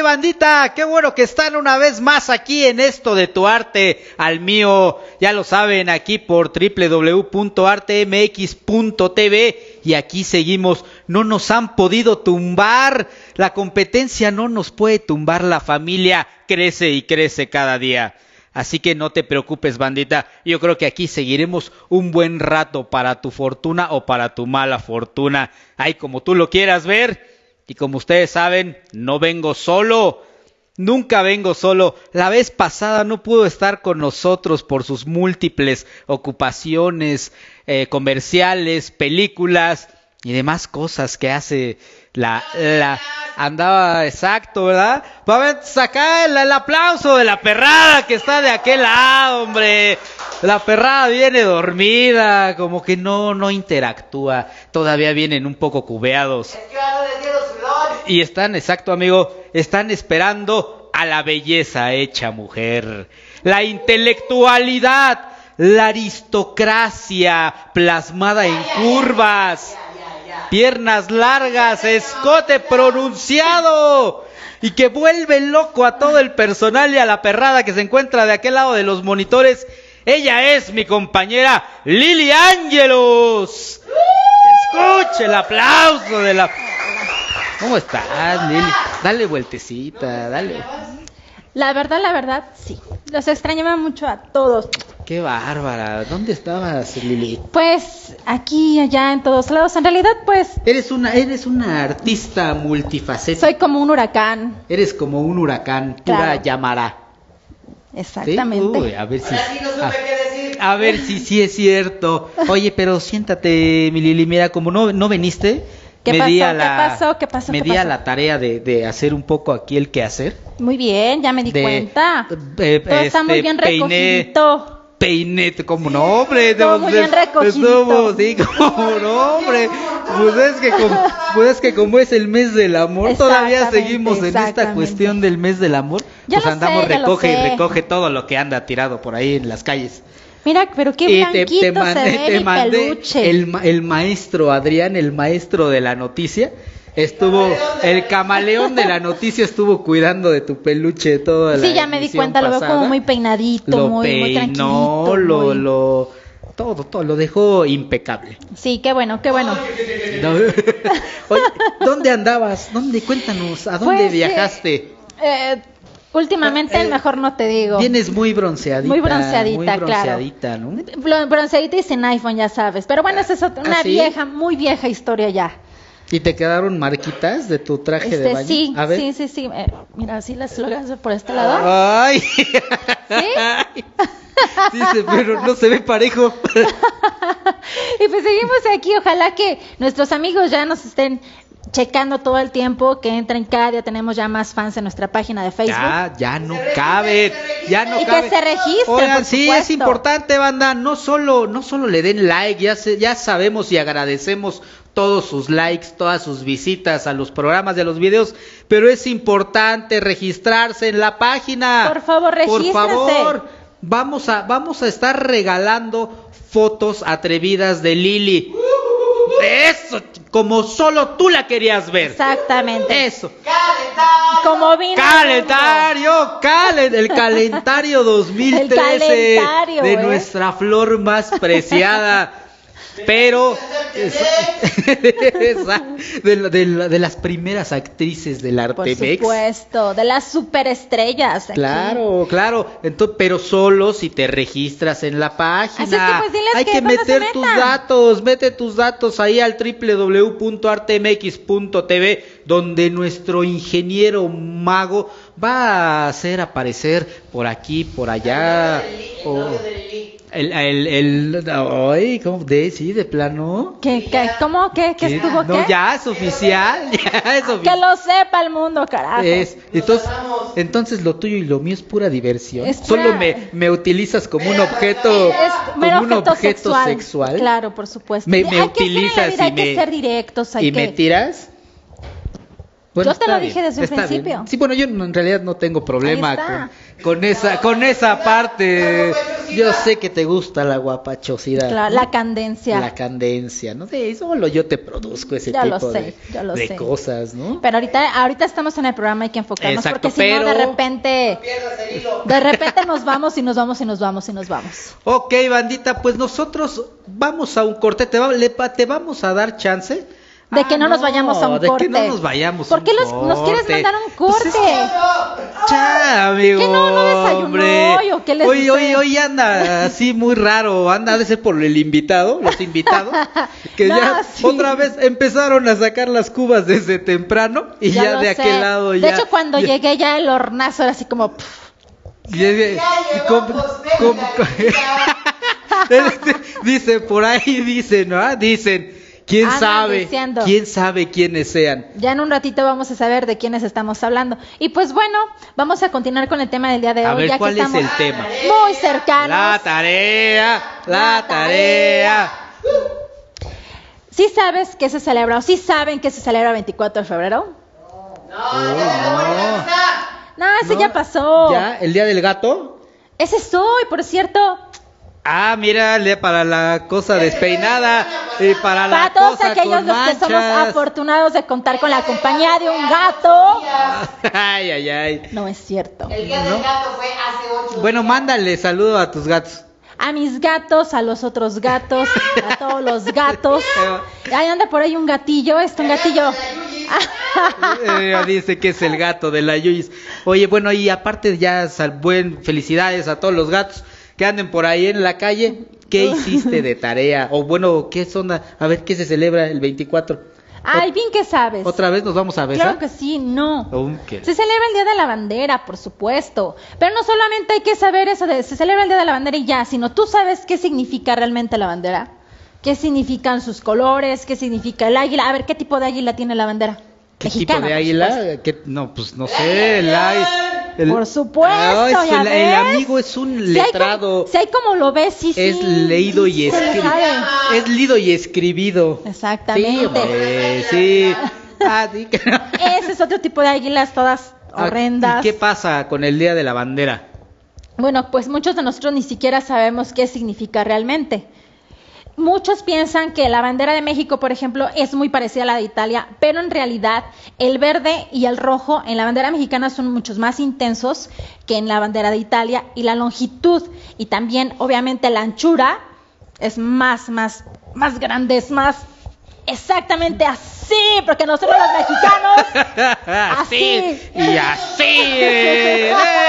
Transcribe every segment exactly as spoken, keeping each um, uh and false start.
¡Hey, bandita! ¡Qué bueno que están una vez más aquí en esto de tu arte al mío! Ya lo saben, aquí por doble u doble u doble u punto arte eme equis punto te ve. Y aquí seguimos. No nos han podido tumbar. La competencia no nos puede tumbar. La familia crece y crece cada día. Así que no te preocupes, bandita. Yo creo que aquí seguiremos un buen rato para tu fortuna o para tu mala fortuna. Ay, como tú lo quieras ver. Y como ustedes saben, no vengo solo. Nunca vengo solo. La vez pasada no pudo estar con nosotros por sus múltiples ocupaciones, eh, comerciales, películas y demás cosas que hace la... la andaba exacto, ¿verdad? Vamos a sacar el, el aplauso de la perrada que está de aquel lado, hombre. La perrada viene dormida, como que no, no interactúa. Todavía vienen un poco cubeados. Y están, exacto, amigo, están esperando a la belleza hecha mujer. La intelectualidad, la aristocracia plasmada en curvas. Piernas largas, escote pronunciado. Y que vuelve loco a todo el personal y a la perrada que se encuentra de aquel lado de los monitores. Ella es mi compañera Lili Ángelos. Escuche el aplauso de la... ¿Cómo estás, Lili? Dale vueltecita, dale. La verdad, la verdad, sí. Los extrañaba mucho a todos. Qué bárbara. ¿Dónde estabas, Lili? Pues aquí, allá, en todos lados. En realidad, pues... Eres una, eres una artista multifacética. Soy como un huracán. Eres como un huracán, pura Claro. llamará. Exactamente. ¿Sí? Uy, a ver si... Ahora sí no supe a, qué decir. a ver si sí es cierto. Oye, pero siéntate, mi Lili. Mira, como no, no veniste... ¿Qué me pasó? di a ¿Qué la, pasó? ¿Qué pasó? Me ¿Qué di a pasó? la tarea de, de hacer un poco aquí el quehacer. Muy bien, ya me di de, cuenta. eh, Todo está este, muy bien peiné, recogidito. Peiné, como no, hombre. Todo no, muy bien recogidito. estuvo, sí, como no, hombre. Pues es, que como, pues es que como es el mes del amor, todavía Exactamente, seguimos en esta exactamente. cuestión del mes del amor. Ya Pues lo andamos, sé, ya lo recoge y sé. recoge todo lo que anda tirado por ahí en las calles. Mira, pero qué Y blanquito mandé, se ve te mi mandé peluche. el, ma- el maestro Adrián, el maestro de la noticia. Estuvo, el camaleón de la noticia estuvo cuidando de tu peluche toda la Sí, ya me di emisión pasada. Lo veo pasada. como muy peinadito, Lo muy, muy peinó, tranquilito. lo, muy... lo, todo, todo, lo dejó impecable. Sí, qué bueno, qué bueno. No. Oye, ¿dónde andabas? ¿Dónde? Cuéntanos, ¿a dónde Pues, viajaste? Eh, últimamente, Eh, mejor no te digo. Vienes muy bronceadita. Muy bronceadita, muy claro. bronceadita, ¿no? Bron- Bronceadita y sin iPhone, ya sabes. Pero bueno, esa es otra- una ¿Ah, sí? vieja, muy vieja historia ya. ¿Y te quedaron marquitas de tu traje de Este, baño? sí, A ver. sí, sí, sí. Eh, mira, así las logras por este lado. Ay. ¿Sí? Dice, pero no se ve parejo. Y pues seguimos aquí. Ojalá que nuestros amigos ya nos estén checando todo el tiempo, que entren cada día. Tenemos ya más fans en nuestra página de Facebook. Ya, ya no cabe, ya no Y que cabe. se registren, Oigan, por sí, supuesto. es importante, banda, no solo, no solo le den like, ya se, ya sabemos y agradecemos todos sus likes, todas sus visitas a los programas y a los videos, pero es importante registrarse en la página. Por favor, regístrense. Por favor, vamos a, vamos a estar regalando fotos atrevidas de Lili. Eso, como solo tú la querías ver. Exactamente. Eso. ¡Calentario! Como vino. Calentario, calen, el calentario dos mil trece El calentario, de ¿eh? nuestra flor más preciada. Pero esa- esa- de, la- de la- de las primeras actrices del Por Artemex. supuesto, de las superestrellas. aquí. Claro, claro, entonces, pero solo si te registras en la página. Así es que, pues, diles hay que que dónde se meter tus metan. datos, mete tus datos ahí al doble u doble u doble u punto arte eme equis punto te ve, donde nuestro ingeniero mago va a hacer aparecer por aquí, por allá. o- el, el, el, ay, ¿cómo? De, sí, de plano. ¿Qué, qué, ¿Cómo? ¿Qué, qué ¿Qué? estuvo? No, ¿Qué? ya es oficial, ya es Que oficial. lo sepa el mundo, carajo. Es, entonces, entonces lo tuyo y lo mío es pura diversión. Es Solo pura- me, me utilizas como un objeto, Es mero como un objeto, objeto sexual. sexual. Claro, por supuesto. Me- Y me hay que ser en la utilizas vida, y hay que me- ser directos, hay y que... me tiras. Bueno, yo te lo bien, dije desde el principio. Bien. Sí, bueno, yo no, en realidad no tengo problema con, con esa con esa parte. Yo sé que te gusta la guapachosidad. Claro, ¿no? La candencia. La candencia, no sé, solo yo te produzco ese ya tipo lo sé, de, ya lo de sé. cosas, ¿no? Pero ahorita, ahorita estamos en el programa, hay que enfocarnos. Exacto, porque si pero... no, de repente, de repente nos vamos y nos vamos y nos vamos y nos vamos. Ok, bandita, pues nosotros vamos a un corte, te, va, le, te vamos a dar chance. De ah, que no, no nos vayamos a un de corte. De que no nos vayamos ¿Por qué un los, corte? nos quieres mandar a un corte? Pues es que... Ya, amigo. ¿Qué no, no desayunó hombre. hoy o qué les Hoy, hoy, sucede? hoy anda así muy raro, anda de ser por el invitado, los invitados, que No, ya sí. otra vez empezaron a sacar las cubas desde temprano y ya, Ya lo de sé. aquel lado De ya. hecho, cuando ya, llegué ya el hornazo era así como... pff, y es- com- com- Este, dice, por ahí dicen, ¿no? Dicen, ¿quién Andan sabe? diciendo. ¿Quién sabe quiénes sean? Ya en un ratito vamos a saber de quiénes estamos hablando. Y pues bueno, vamos a continuar con el tema del día de A hoy. ver, ya ¿cuál que es estamos el tema? muy cercanos. La tarea, la tarea. ¿Sí sabes que se celebra o sí saben que se celebra el veinticuatro de febrero? Uy, no. No, ese No, ya pasó. ¿Ya? ¿El día del gato? Ese es hoy, por cierto. Ah, mira, le- para la cosa despeinada y para la Para todos cosa aquellos con los que somos manchas. afortunados de contar con la compañía de un gato. Ay, ay, ay. No es cierto. El día del gato fue hace ocho Bueno, días. mándale saludo a tus gatos. A mis gatos, a los otros gatos, a todos los gatos. Ahí anda por ahí un gatillo, es un gatillo. Eh, dice que es el gato de la Yuyis. Oye, bueno, y aparte ya sal- buen felicidades a todos los gatos que anden por ahí en la calle. ¿Qué hiciste de tarea? O bueno, ¿qué son? A a ver, ¿qué se celebra el veinticuatro? Ay, bien que sabes. ¿Otra vez nos vamos a besar? Claro que sí, no. Oh, ¿qué? Se celebra el Día de la Bandera, por supuesto. Pero no solamente hay que saber eso de se celebra el Día de la Bandera y ya, sino tú sabes qué significa realmente la bandera. ¿Qué significan sus colores? ¿Qué significa el águila? A ver, ¿qué tipo de águila tiene la bandera? ¿Qué Mexicana, tipo de por águila? supuesto. ¿Qué? No, pues no sé. El, águila- el- Por supuesto, Ay, ya el, el ves. amigo es un Si hay letrado. como- Si hay como lo ves, sí, sí. Es leído y se le escribido. sabe. Es leído y escribido. Exactamente. Sí, hombre, sí. Ah, sí que no. Ese es otro tipo de águilas, todas Ah, horrendas. ¿Y qué pasa con el Día de la Bandera? Bueno, pues muchos de nosotros ni siquiera sabemos qué significa realmente. Muchos piensan que la bandera de México, por ejemplo, es muy parecida a la de Italia, pero en realidad el verde y el rojo en la bandera mexicana son muchos más intensos que en la bandera de Italia, y la longitud y también obviamente la anchura es más, más, más grande, es más exactamente así, porque nosotros los mexicanos Así y así.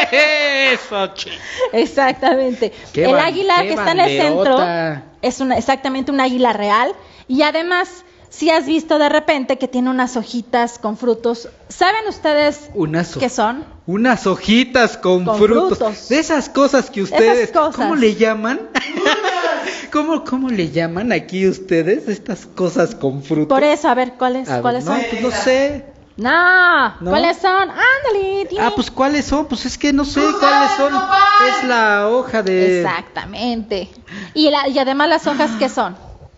Eso, chico. exactamente. Qué El ban- águila qué que está en el centro banderota. es una, exactamente un águila real, y además si has visto de repente que tiene unas hojitas con frutos. ¿Saben ustedes Unas, qué son? unas hojitas con, Con frutos. frutos. De esas cosas que ustedes, Esas cosas. ¿cómo le llaman? ¿Cómo, ¿Cómo le llaman aquí ustedes estas cosas con frutos? Por eso, a ver, ¿cuáles, A ver, ¿cuáles no, son? pues no sé. No, ¿No? ¿cuáles son? Ándale, dime. Ah, pues ¿cuáles son? Pues es que no sé cuáles son. Es la hoja de... Exactamente. Y, la, y además las hojas, ¿qué son?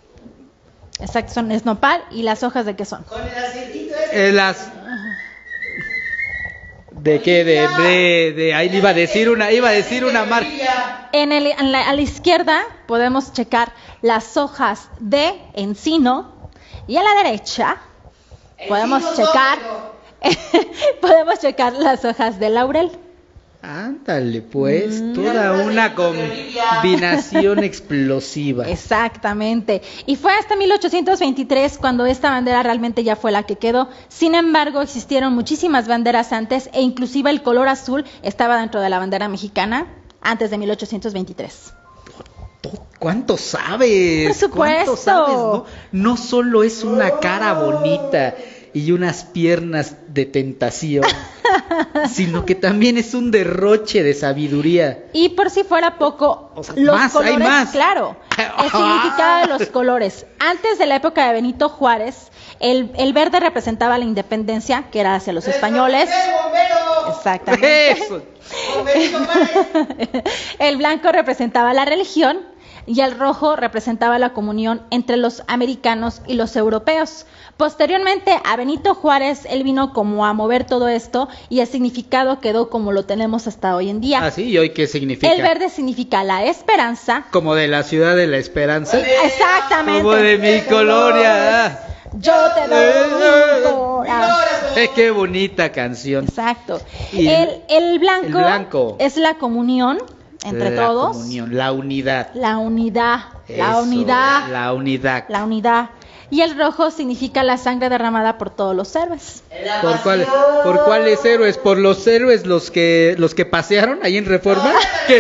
Exacto, son es nopal. ¿Y las hojas de qué son? Con el aceitito ese. Eh, las... ¿De qué? De, de, de... Ahí le iba a decir una, iba a decir una marca. En el, en la- a la izquierda podemos checar las hojas de encino, y a la derecha podemos Encino checar sólido. podemos checar las hojas de laurel. Ándale, pues, Mm. toda una combinación explosiva. Exactamente. Y fue hasta mil ochocientos veintitrés cuando esta bandera realmente ya fue la que quedó. Sin embargo, existieron muchísimas banderas antes, e inclusive el color azul estaba dentro de la bandera mexicana antes de mil ochocientos veintitrés. ¿Cuánto sabes? Por supuesto. ¿Cuánto sabes? No, no solo es una cara bonita y unas piernas de tentación, sino que también es un derroche de sabiduría. Y por si fuera poco, O sea, los más, hay colores, más. claro, el significado de los colores. Antes de la época de Benito Juárez, el, el verde representaba la independencia, que era hacia los españoles. ¡Eh, bombero! Exactamente. Eso. Bomberito, pare. El blanco representaba la religión, y el rojo representaba la comunión entre los americanos y los europeos. Posteriormente a Benito Juárez, él vino como a mover todo esto y el significado quedó como lo tenemos hasta hoy en día. Ah, sí, ¿y hoy qué significa? El verde significa la esperanza. Como de la ciudad de la esperanza. Exactamente. Como de mi colonia. Yo te doy mi corazón. Eh, qué bonita canción. Exacto. Y El, el, blanco el blanco es la comunión entre la todos. Comunión, la unidad. La unidad. La Eso, unidad. La unidad. La unidad. Y el rojo significa la sangre derramada por todos los héroes. ¿Por cuáles? ¿Por cuáles héroes? ¿Por los héroes los que los que pasearon ahí en Reforma? ¿Qué?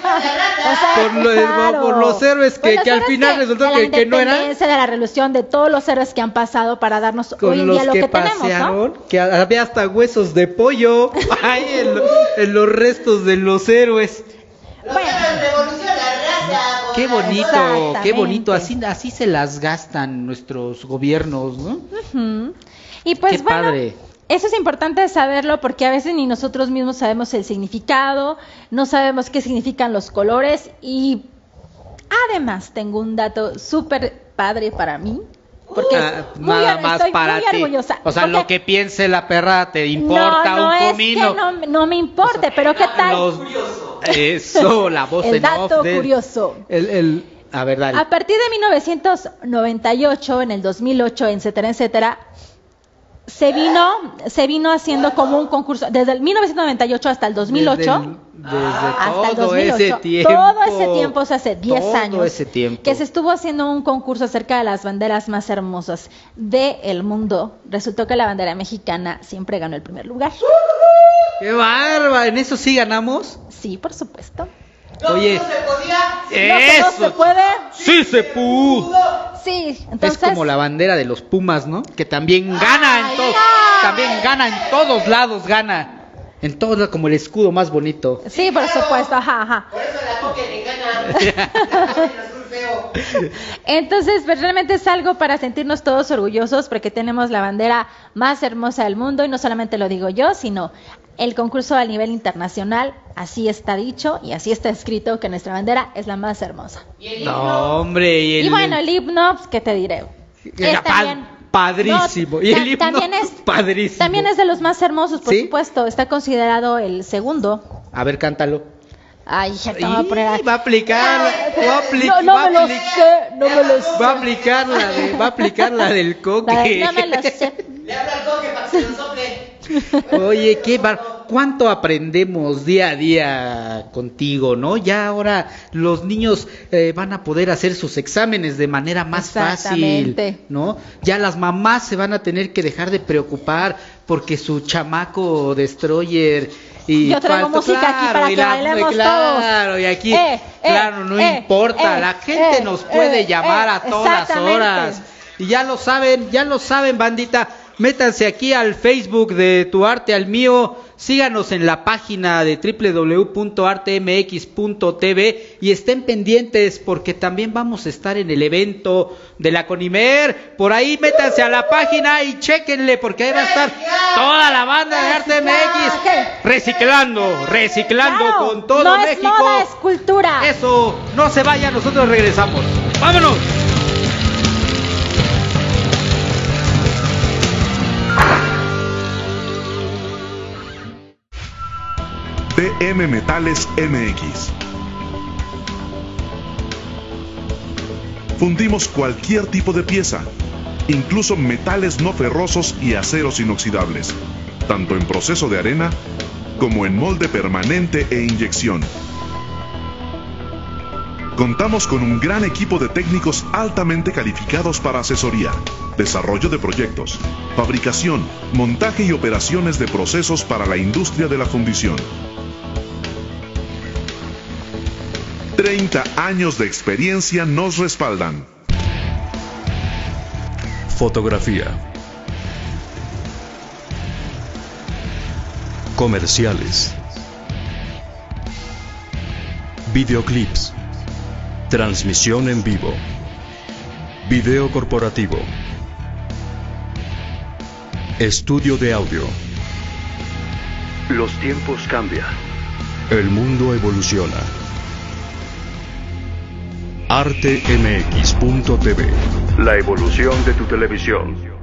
O sea, Por, lo- claro. por los héroes que, Por los que al héroes final que- resultó de que, la que no eran. independencia, de la revolución, de todos los héroes que han pasado para darnos Con hoy en los día lo que, que, tenemos, ¿no? pasearon, que había hasta huesos de pollo ahí en, lo- en los restos de los héroes. Lo llaman revolución a raza. por Qué la- bonito, Exactamente. qué bonito, así, así se las gastan nuestros gobiernos, ¿no? Ujú. Y pues Qué bueno, padre. eso es importante saberlo porque a veces ni nosotros mismos sabemos el significado, no sabemos qué significan los colores y además tengo un dato súper padre para mí. Porque Ah, es muy, nada más estoy para muy ti. orgullosa. O sea, Porque- lo que piense la perra te importa no, no un es comino. que no, no me importe, pero ¿qué tal? Los- Eso, la voz El en dato off del- curioso. El, el, a ver, dale. A partir de mil novecientos noventa y ocho, en el dos mil ocho, etcétera, etcétera, se vino, se vino haciendo como un concurso, desde el mil novecientos noventa y ocho hasta el dos mil ocho, Desde el- desde hasta el todo dos mil ocho, ese tiempo. todo ese tiempo, o sea, hace diez Todo años, ese tiempo. que se estuvo haciendo un concurso acerca de las banderas más hermosas del mundo. Resultó que la bandera mexicana siempre ganó el primer lugar. ¡Qué bárbaro! ¿En eso sí ganamos? Sí, por supuesto. No, Oye. no se podía. No, que no ¡Eso! se puede. ¡Sí se pudo! Sí, entonces. Es como la bandera de los Pumas, ¿no? Que también gana Ay, en todos, no. también gana en todos lados, gana. En todos lados, como el escudo más bonito. Sí, por supuesto, ajá, ajá. Por eso la coque le gana. La coque es azul feo. Entonces, pues realmente es algo para sentirnos todos orgullosos porque tenemos la bandera más hermosa del mundo y no solamente lo digo yo, sino el concurso a nivel internacional, así está dicho y así está escrito que nuestra bandera es la más hermosa. Y el himno. No, hombre. Y, el, Y bueno, el himno, pues, ¿qué te diré? Era Es pa- también- padrísimo. No, y el ta- himno, también es padrísimo. También es de los más hermosos, por ¿Sí? supuesto. Está considerado el segundo. A ver, cántalo. Ay, ya te voy a poner. Ih, va a aplicar, va a apli- No, no va a me lo apli- sé, no me lo sé. Va a aplicar la de, va a aplicar la del coque. La de- no me lo sé. Le habla al coque para que se lo sople. Oye, qué bar... ¿Cuánto aprendemos día a día contigo, no? Ya ahora los niños eh, van a poder hacer sus exámenes de manera más fácil, Exactamente. ¿no? Ya las mamás se van a tener que dejar de preocupar porque su chamaco destroyer y Yo traigo falta- música aquí claro, para y que bailemos claro, todos. y aquí, Eh, eh, claro, no eh, importa, eh, la gente eh, nos puede eh, llamar eh, a todas exactamente. horas. Y ya lo saben, ya lo saben, bandita. Métanse aquí al Facebook de Tu Arte al Mío. Síganos en la página de doble u doble u doble u punto arte eme equis punto te ve y estén pendientes porque también vamos a estar en el evento de la Conimer. Por ahí métanse a la página y chéquenle porque ahí va a estar toda la banda de Arte eme equis reciclando, reciclando Claro, con todo no México. es moda, es cultura. Eso, no se vaya, nosotros regresamos. ¡Vámonos! T M Metales M X. Fundimos cualquier tipo de pieza, incluso metales no ferrosos y aceros inoxidables, tanto en proceso de arena como en molde permanente e inyección. Contamos con un gran equipo de técnicos altamente calificados para asesoría, desarrollo de proyectos, fabricación, montaje y operaciones de procesos para la industria de la fundición. treinta años de experiencia nos respaldan. Fotografía. Comerciales. Videoclips. Transmisión en vivo. Video corporativo. Estudio de audio. Los tiempos cambian. El mundo evoluciona. arte m x punto t v. La evolución de tu televisión.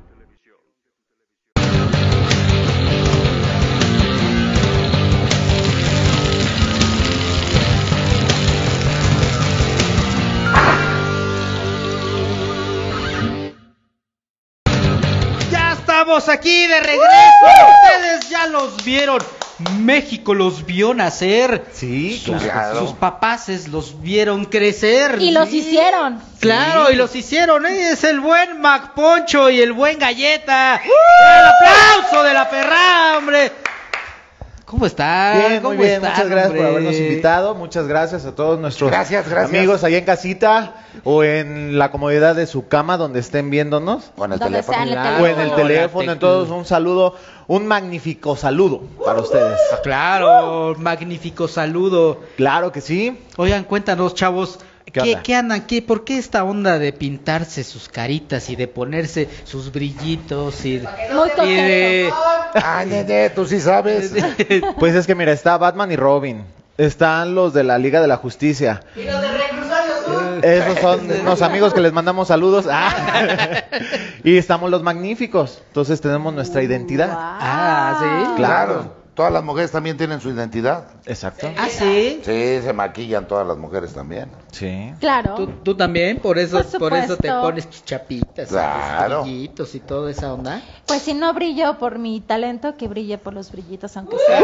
Estamos aquí de regreso. Ustedes ya los vieron. México los vio nacer. Sí, sus, claro. Sus papaces los vieron crecer. Y los sí. hicieron. Claro, sí. Y los hicieron. ¿eh? Es el buen Mac Poncho y el buen Galleta. ¡Uh! ¡El aplauso de la perra, hombre! ¿Cómo están? Bien, ¿Cómo muy bien, están, muchas gracias hombre? por habernos invitado, muchas gracias a todos nuestros gracias, gracias. amigos allá en casita o en la comodidad de su cama donde estén viéndonos. O en el Donde teléfono. sea en el Claro. O en el Hola, teléfono, te- entonces un saludo, un magnífico saludo para ustedes. Claro, magnífico saludo. Claro que sí. Oigan, cuéntanos, chavos, ¿Qué ¿qué, onda? ¿qué andan? ¿Qué, ¿Por qué esta onda de pintarse sus caritas y de ponerse sus brillitos y, Muy y de... Ay, nene, tú sí sabes. Pues es que mira, está Batman y Robin, están los de la Liga de la Justicia. Y los de Reclusorio Sur. Esos son unos amigos que les mandamos saludos. Ah. Y estamos los magníficos. Entonces tenemos nuestra identidad. Ah, ¿sí? Claro. Todas las mujeres también tienen su identidad. Exacto. Ah, ¿sí? Sí, se maquillan todas las mujeres también. Sí. Claro. ¿Tú, tú también? ¿Por eso, Por por eso te supuesto. pones tus chapitas y Claro. tus brillitos y toda esa onda? Pues si no brillo por mi talento, que brille por los brillitos, aunque sea.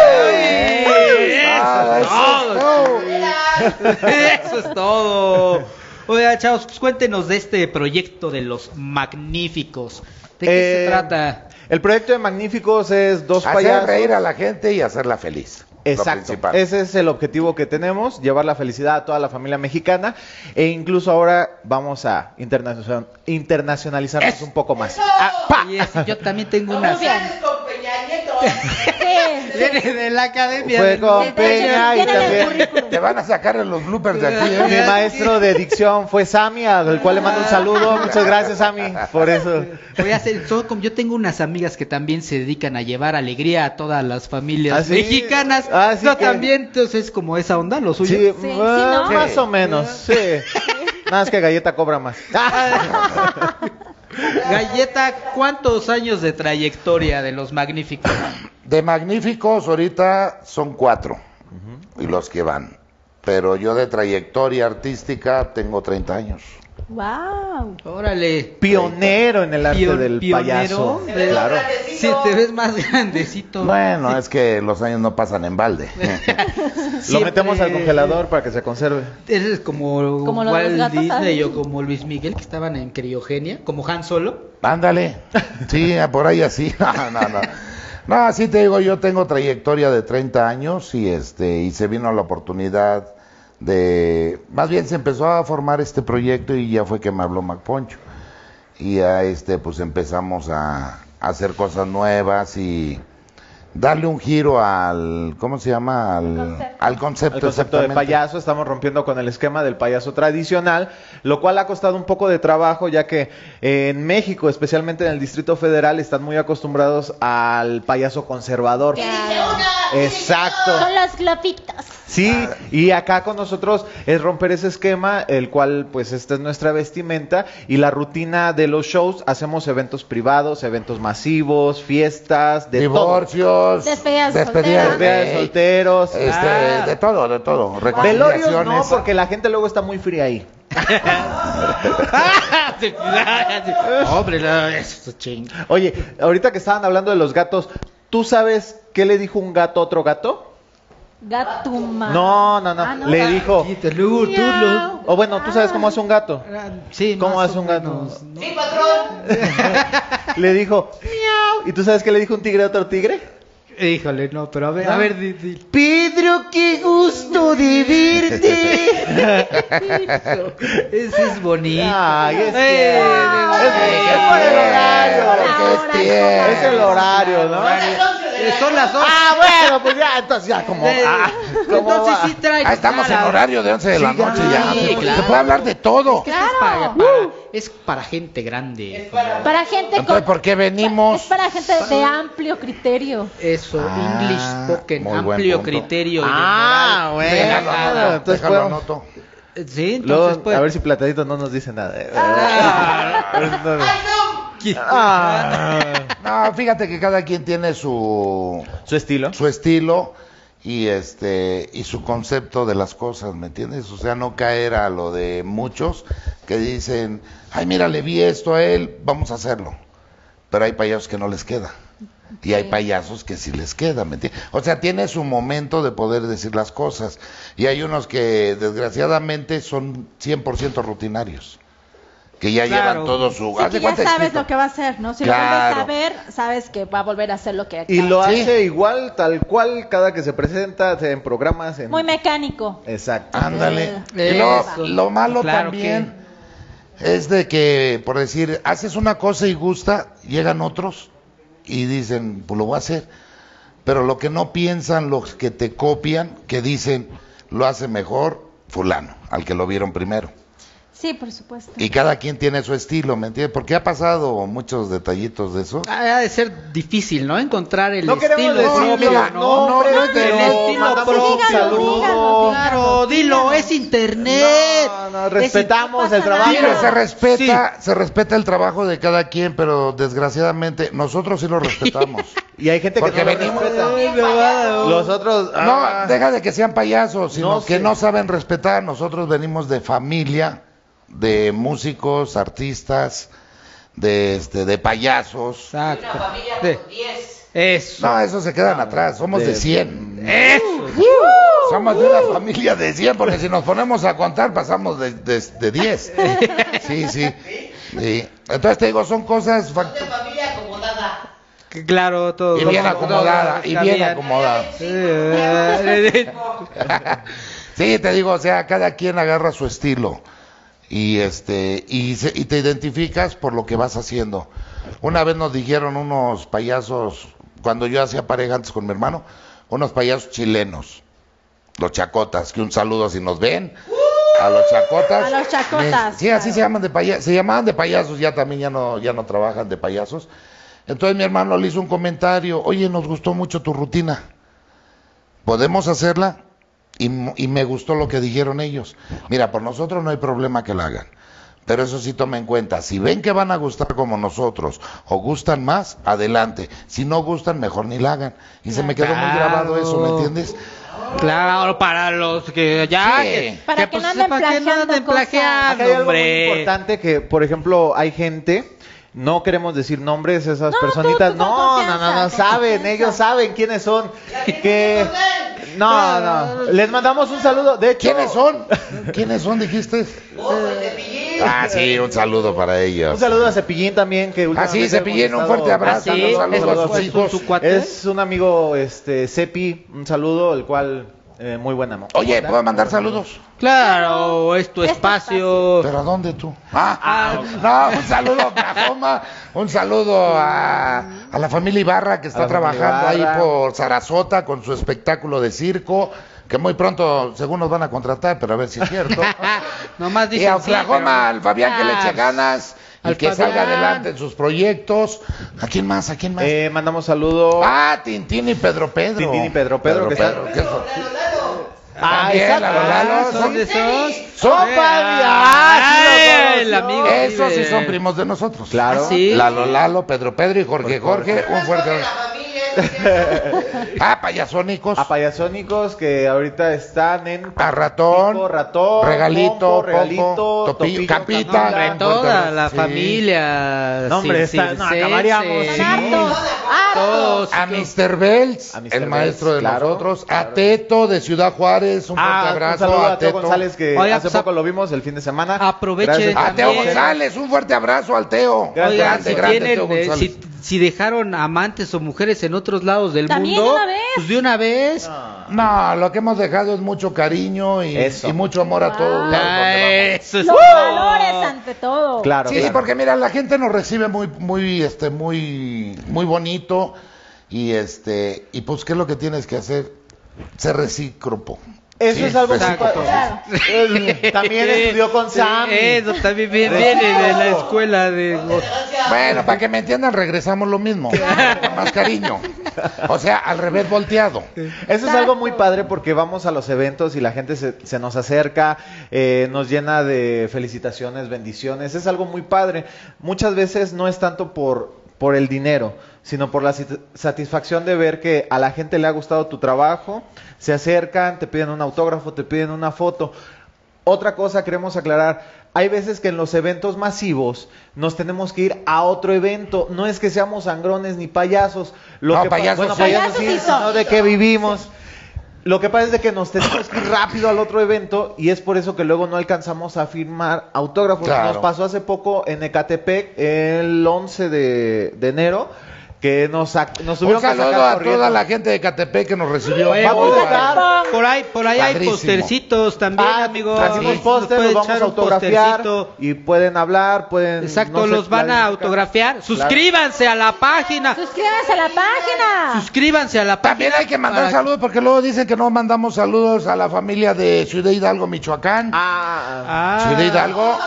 Ah, Eso es todo. Eso es todo. Oiga, chavos, pues cuéntenos de este proyecto de los magníficos. ¿De qué Eh, se trata? El proyecto de Magníficos es dos Hacer payasos. reír a la gente y hacerla feliz. Lo Exacto, principal. ese es el objetivo que tenemos, llevar la felicidad a toda la familia mexicana e incluso ahora vamos a internacion- internacionalizarnos un poco más. Ah, ¡pa! Y es- yo también tengo Como unas... ustedes con Peña Nieto. Sí. Viene de la academia. Fue del- con De- de- Peña y tienen el también currículum. Te van a sacar en los bloopers de aquí, mi ¿eh? maestro de dicción fue Sammy, al cual le mando un saludo. Muchas gracias, Sammy, por eso. Voy a hacer, son como- yo tengo unas amigas que también se dedican a llevar alegría a todas las familias ¿Ah, sí? mexicanas. Ah, sí Yo que- también, entonces como esa onda, lo suyo. Sí, Sí, ah, sí, ¿no? más o menos, sí. Nada más que Galleta cobra más. Galleta, ¿cuántos años de trayectoria de los magníficos? De magníficos ahorita son cuatro. Y los que van. Pero yo de trayectoria artística tengo treinta años. Wow. Órale. Pionero en el arte Pio- del pionero payaso. de- Claro. Sí, te ves más grandecito. Bueno, es que los años no pasan en balde. Lo Siempre- metemos al congelador para que se conserve. Eres como, Como lo de los Walt gatos, Disney ¿sabes? o como Luis Miguel que estaban en criogenia, como Han Solo. Ándale. Sí, por ahí así. No, no, no. No, así te digo, yo tengo trayectoria de treinta años y este y se vino la oportunidad de, más bien se empezó a formar este proyecto y ya fue que me habló Mac Poncho. Y a este pues empezamos a, a hacer cosas nuevas y darle un giro al, ¿cómo se llama? Al Concepto. al concepto, El concepto de exactamente. payaso, estamos rompiendo con el esquema del payaso tradicional, lo cual ha costado un poco de trabajo, ya que eh, en México, especialmente en el Distrito Federal, están muy acostumbrados al payaso conservador. Exacto. Son los globitos. Sí, y acá con nosotros es romper ese esquema, el cual pues esta es nuestra vestimenta y la rutina de los shows, hacemos eventos privados, eventos masivos, fiestas, de todo. Divorcios, Despedidas de despedidas solteros. Despedida de solteros. este, Ah. de todo, de todo. Velorios no, Reconciliaciones. porque la gente luego está muy fría ahí. Hombre, no, eso es ching. Oye, ahorita que estaban hablando de los gatos, ¿tú sabes qué le dijo un gato a otro gato? Gatuma. No, no, no, Ah, ¿no? le dijo, Sí, te- luego tú lo- o bueno, ¿tú sabes cómo hace un gato? Sí, ¿Cómo más hace o un gato? menos, ¿no? Sí, patrón. Le dijo, miau. ¿Y tú sabes qué le dijo un tigre a otro tigre? Híjole, no, pero a ver, a ver, di- di- Pedro, qué gusto de verte. ese es bonito. Ay, es Eh, tierno. de- Es- de- es por el horario. Qué tierno. Es el horario, ¿no? Eh, Son las once. Ah, bueno, pues ya, entonces ya como... Eh, ah, ¿cómo Entonces va? sí trae. Ah, estamos en horario de once de la Sí, ya. noche ya. Sí, Se claro. puede hablar de todo. Es, para, para- es para gente grande. Para gente Entonces, ¿por qué venimos? Es para gente de amplio criterio. Eso, Ah, English spoken, muy buen amplio punto. criterio. y de Ah, moral. bueno. Déjalo, Bueno, anoto, entonces déjalo podemos- anoto. Sí, entonces Luego, pues... a ver si Platadito no nos dice nada. eh. Ah. Ah. No, fíjate que cada quien tiene su Su estilo. su estilo y este y su concepto de las cosas, ¿me entiendes? O sea, no caer a lo de muchos que dicen, ay, mira, le vi esto a él, vamos a hacerlo. Pero hay payasos que no les queda. Y hay payasos que sí les queda, ¿me entiendes? O sea, tiene su momento de poder decir las cosas. Y hay unos que desgraciadamente son cien por ciento rutinarios. Que ya Claro. llevan todo su... Sí, haz de que ya cuenta, sabes explico. lo que va a hacer, ¿no? Si Claro. lo vuelves a ver, sabes que va a volver a hacer lo que Y acaba. lo Sí. hace igual, tal cual, cada que se presenta en programas. En... Muy mecánico. Exacto. Ándale. Eh, Y luego, eso. lo malo Claro también es de que, por decir, haces una cosa y gusta, llegan otros y dicen, pues lo voy a hacer. Pero lo que no piensan los que te copian, que dicen, lo hace mejor fulano, al que lo vieron primero. Sí, por supuesto. Y cada quien tiene su estilo, ¿me entiendes? Porque ha pasado muchos detallitos de eso. Ha de ser difícil, ¿no? Encontrar el No queremos estilo decir propio, los ¿no? nombres, no, no, pero el estilo mandamos propio. un saludo. dígalo, Claro, dilo, es internet. No, no, respetamos Es- el trabajo. Sí, se respeta, Sí. se respeta el trabajo de cada quien, pero desgraciadamente nosotros sí lo respetamos. Y hay gente que Porque no lo venimos- respeta. Ay, me va a dar- Los otros... No, ah, deja de que sean payasos, sino No que sé. no saben respetar. Nosotros venimos de familia, de músicos, artistas, de este, de payasos. Una Exacto. familia Sí. con diez. Eso. No, esos se quedan atrás, somos de de- cien. Eso. Somos de una familia de cien, porque si nos ponemos a contar pasamos de, de, de diez. Sí, sí, sí. Entonces te digo, son cosas... Son fact- de familia acomodada. Que Claro, todo. Y bien todo- acomodada, todo y bien cabían. acomodada. Eh, Sí, te digo, o sea, cada quien agarra su estilo y este y, se- y te identificas por lo que vas haciendo. Una vez nos dijeron unos payasos, cuando yo hacía pareja antes con mi hermano, unos payasos chilenos, los chacotas, que un saludo si nos ven. A los chacotas. A los chacotas, Sí, así claro. se llaman de payasos, se llamaban de payasos, ya también ya no, ya no trabajan de payasos. Entonces mi hermano le hizo un comentario, oye, nos gustó mucho tu rutina, ¿podemos hacerla? Y, m- y me gustó lo que dijeron ellos. Mira, por nosotros no hay problema que la hagan, pero eso sí toma en cuenta, si ven que van a gustar como nosotros, o gustan más, adelante, si no gustan, mejor ni la hagan. Y se me quedó muy grabado eso, ¿me entiendes? Claro, para los que ya. Sí. Que, Para que no anden para que no plagiando anden cosas. plagiando, Acá hay algo muy hombre. importante que, por ejemplo, hay gente, no queremos decir nombres, esas No, personitas, tú, tú, con no, no, confianza, no, no, con saben, confianza. ellos saben quiénes son, que, no, no, les mandamos un saludo, de hecho, ¿Quiénes son? ¿Quiénes son, dijiste? Ah, sí, un saludo para ellos. un saludo a Cepillín también, que Ah, últimamente sí, Cepillín, hemos un fuerte estado- abrazo. Ah, sí, un saludo es- a sus es- hijos. su cuate. Es un amigo, este, Cepi, un saludo, el cual, eh, muy buen amor. Oye, ¿puedo mandar saludos? Claro, es tu Es tu espacio. ¿Pero a dónde tú? Ah, no, un saludo a Oklahoma, un saludo a, a la familia Ibarra que está A la familia trabajando ahí Ibarra. por Sarasota con su espectáculo de circo, que muy pronto, según nos van a contratar, pero a ver si es cierto. Nomás Y dicen a sí, Oklahoma, pero- al Fabián que le eche Ah, ganas y al que salga Fabián. adelante en sus proyectos. ¿A quién más? ¿A quién más? Eh, mandamos saludo. Ah, Tintín y Pedro Pedro. Tintín y Pedro Pedro, que están- ¿qué son? Ah, También, exacto. la Lalo, ¿son son- de esos? son Ay, Fabián, sí lo ay, el conoció. amigo. Esos sí de- son primos de nosotros. Claro. ¿Ah, sí? Lalo Lalo, Pedro Pedro y Jorge Jorge, un fuerte La abrazo. familia es Ah, payasónicos. A Payasónicos que ahorita están en A Ratón, Pico, Ratón, Regalito, Pompo, Pompo, Regalito, Topillo, Topillo, Capita. No, hombre, Capita. toda la Sí. familia. No, hombre, sí, está- sí, no, sí, acabaríamos, sí. sí. Hartos, Todos. A mister Bells, A mister el maestro Bells, de claro, nosotros. claro. A Teto de Ciudad Juárez, un fuerte Ah, un abrazo. saludo a Teo Teto. González que Oiga, hace pues, poco lo vimos el fin de semana. Aproveche Gracias. A Teo también. González, un fuerte abrazo al Teo. Gracias. Oigan, Grande, si, grande, tienen, Teo eh, González. si, si dejaron amantes o mujeres en otros lados del También mundo, de una vez. pues de una vez. No, lo que hemos dejado es mucho cariño y, Eso. y mucho amor a todos. Wow. lados Ah, donde vamos. eso es Los todo. valores ante todo. Claro, Sí, claro. porque mira, la gente nos recibe muy, muy, este, muy, muy bonito y este, y pues qué es lo que tienes que hacer, ser recíproco. Eso Sí, es algo muy recíproco. padre. Claro. Eh, También estudió con Sí, Sam. Eso también viene, viene de la escuela de... Bueno, para que me entiendan, regresamos lo mismo, con más cariño. O sea, al revés volteado. Eso es algo muy padre porque vamos a los eventos y la gente se, se nos acerca, eh, nos llena de felicitaciones, bendiciones. Es algo muy padre. Muchas veces no es tanto por, por el dinero, sino por la satisfacción de ver que a la gente le ha gustado tu trabajo, se acercan, te piden un autógrafo, te piden una foto. Otra cosa queremos aclarar, hay veces que en los eventos masivos nos tenemos que ir a otro evento, no es que seamos sangrones ni payasos, lo No, que payasos bueno, sí. payasos sí, Payasos sí sino son. de que vivimos. Lo que pasa es de que nos tenemos que ir rápido al otro evento y es por eso que luego no alcanzamos a firmar autógrafos. Claro. Nos pasó hace poco en Ecatepec, el once de, de enero, que nos, sac- nos Un tuvieron que saludo sacar a corriendo. toda la gente de Catepec que nos recibió. Oye, Vamos a por- estar- por ahí, por ahí hay Padrísimo. postercitos también, Ah, amigos. trajimos Sí, póster, nos pueden los vamos echar a un autografiar postercito. y pueden hablar, pueden... Exacto, no sé, los van a clarificar. autografiar. Suscríbanse a la página. Suscríbanse a la página. Suscríbanse a la página. También hay que mandar para- saludos porque luego dicen que no mandamos saludos a la familia de Ciudad Hidalgo, Michoacán. Ah, Ah, Ciudad Hidalgo.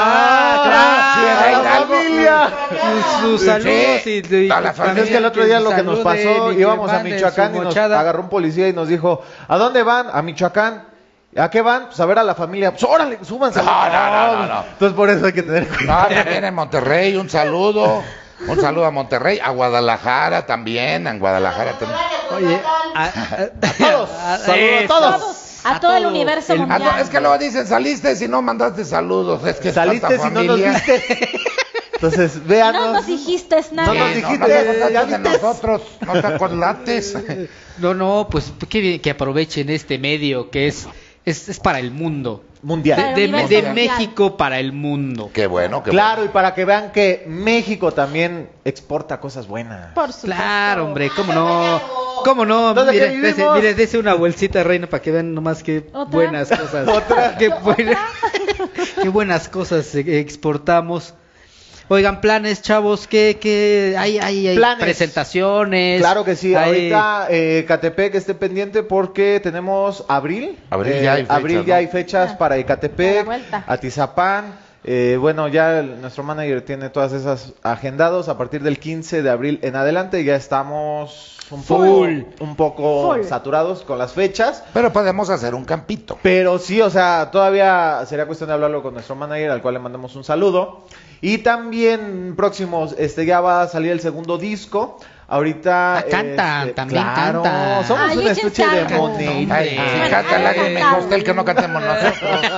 Ah, Ciudad a la Hidalgo. familia. Sus, sus saludos Sí, y, y- a la familia. Es que el otro día lo que nos salude, pasó, y que íbamos a manden Michoacán su y nos mochada. agarró un policía y nos dijo, ¿a dónde van? A Michoacán. ¿A qué van? Pues a ver a la familia. Pues órale, súbanse. No, no, no, no, no. Entonces por eso hay que tener No, cuidado. también en Monterrey, un saludo. Un saludo a Monterrey, a Guadalajara también, en Guadalajara también. Oye, a, a- todos. a- Saludos a eso. todos. A, A todo el todo universo el- Ah, mundial. no, es que luego dicen, saliste si no mandaste saludos. Es que es Saliste tanta si no nos familia. viste. Entonces, No véanos. nos dijiste nada. No nos Sí, dijiste, no, no te acordaste ¿ya de viste? nosotros, no te acordates. No, no, pues qué bien que aprovechen este medio que es, es, es para el mundo. Mundial. Para el De, universo de mundial. México para el mundo. Qué bueno, qué Claro, y para que vean que México también exporta cosas buenas. Por supuesto. Claro, hombre, cómo no, cómo no, ¿Dónde mire, que dese, vivimos? mire, dese una bolsita, reina, para que vean nomás qué ¿Otra? buenas cosas, ¿Otra? qué, buena- qué buenas cosas eh, exportamos. Oigan, planes, chavos, que, que hay, hay, hay Planes. presentaciones. Claro que sí, hay- ahorita eh, Ecatepec esté pendiente porque tenemos abril. Abril eh, ya hay fechas, abril ¿no? ya hay fechas Ah, para a Ecatepec, la vuelta. Atizapán. Eh, bueno, ya el- nuestro manager tiene todas esas agendados. A partir del quince de abril en adelante ya estamos un poco, Full. un poco Full. saturados con las fechas. Pero podemos hacer un campito. Pero sí, o sea, todavía sería cuestión de hablarlo con nuestro manager, al cual le mandamos un saludo. Y también próximos, este ya va a salir el segundo disco. Ahorita. Ah, cantan, este, también claro, cantan. Somos Ay, una échense estuche de algo. money. Ay, Ah. si canta el lágrima en hostel, que no cantemos nosotros.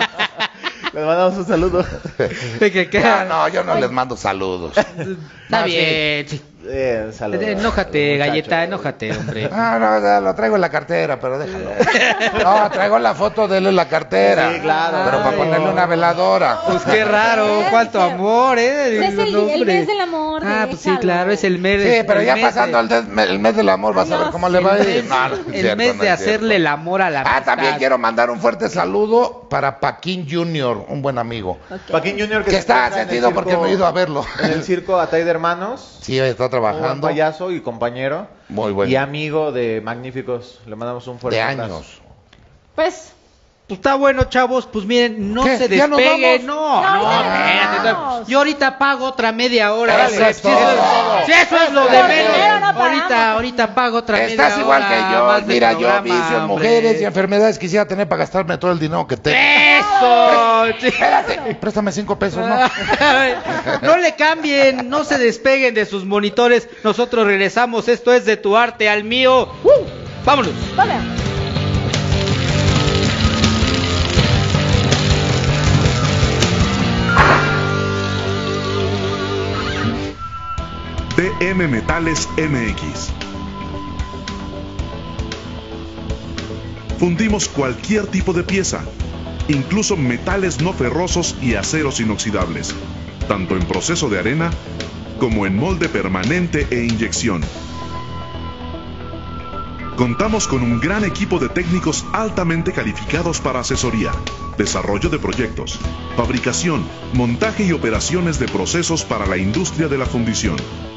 Les mandamos un saludo. de que- que- No, no, yo no les mando saludos. Está No, bien, sí. Eh, saludos. Enójate, muchacho. galleta, enójate, hombre. No, no, no, lo traigo en la cartera, pero déjalo. No, traigo la foto de él en la cartera. Sí, claro. Pero para Ay. ponerle una veladora. Pues qué raro, cuánto amor, ¿eh? Es el- No, el hombre. mes del amor, Ah, pues sí, déjalo. claro, es el mes. Sí, pero el ya mes pasando de- el, des- el mes del amor, vas a ver Ay, cómo no, le va a el ir. mes, No, no es el cierto, mes no de es cierto. hacerle el amor a la Ah, también amistad. quiero mandar un fuerte saludo para Paquín junior, un buen amigo. Ok. Paquín junior Que se está encuentra en el sentido porque circo- no he ido a verlo. En el circo Atay de Hermanos. Sí, está Un buen trabajando. payaso y compañero. Muy bueno. Y amigo de Magníficos. Le mandamos un fuerte De abrazo. años. Pues, Pues está bueno, chavos, pues miren, no ¿Qué? se ¿Ya nos despeguen, vamos? no, No, no, ya espérate, vamos. no. Yo ahorita pago otra media hora. Eso si, es si eso, todo. si eso es lo de Por menos, dinero no pagamos. ahorita, ahorita pago otra media Estás hora. igual que yo. más de Mira, yo programa, vicios, hombre. mujeres y enfermedades quisiera tener para gastarme todo el dinero que tengo. Eso, sí. Espérate, préstame cinco pesos, ¿no? No le cambien, no se despeguen de sus monitores. Nosotros regresamos. Esto es De Tu Arte al Mío. Vámonos. vale. D M Metales M X. Fundimos cualquier tipo de pieza, incluso metales no ferrosos y aceros inoxidables, tanto en proceso de arena como en molde permanente e inyección. Contamos con un gran equipo de técnicos altamente calificados para asesoría, desarrollo de proyectos, fabricación, montaje y operaciones de procesos para la industria de la fundición.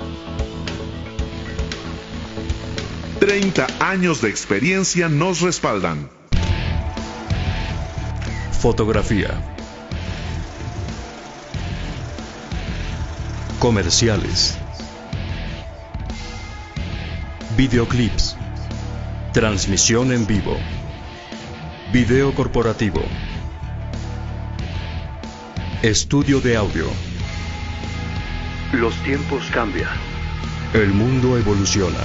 treinta años de experiencia nos respaldan. Fotografía. Comerciales. videoclips, transmisión en vivo, video corporativo, estudio de audio. Los tiempos cambian. El mundo evoluciona.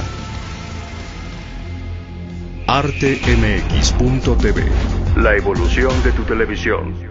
arte m x punto t v. La evolución de tu televisión.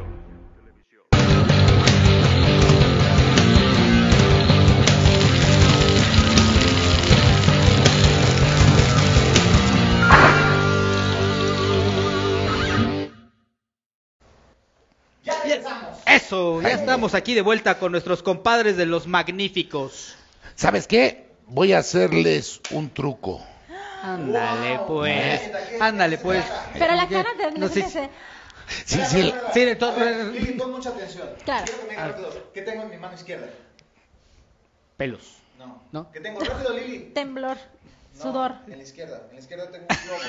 Eso, ya estamos aquí de vuelta con nuestros compadres de los magníficos. ¿Sabes qué? Voy a hacerles un truco. Ándale pues, ándale pues. Pero la cara de no sé. fíjese. Sí, sí. Sí, de todo. Lili, pon mucha atención. Claro. Quiero que me digas rápido, ¿qué tengo en mi mano izquierda? Pelos. No. ¿No? ¿Qué tengo rápido, Lili? Temblor, No, sudor. En la izquierda. En la izquierda tengo un globo.